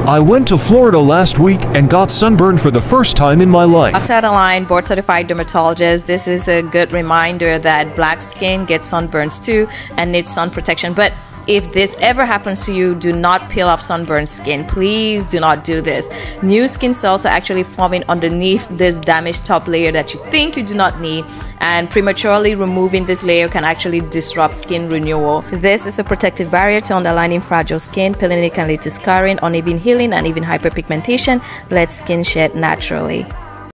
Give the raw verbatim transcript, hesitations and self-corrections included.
I went to Florida last week and got sunburned for the first time in my life. After the line, board certified dermatologist, this is a good reminder that black skin gets sunburns too and needs sun protection. But if this ever happens to you, do not peel off sunburned skin. Please do not do this. New skin cells are actually forming underneath this damaged top layer that you think you do not need, and prematurely removing this layer can actually disrupt skin renewal. This is a protective barrier to underlining fragile skin. Peeling it can lead to scarring, uneven healing, and even hyperpigmentation. Let skin shed naturally.